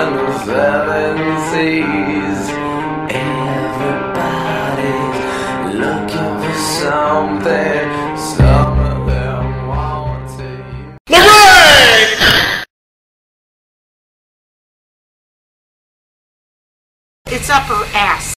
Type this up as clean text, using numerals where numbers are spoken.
and the seven seas. Everybody's looking for something. Some of them want to. Lorraine! It's up her ass.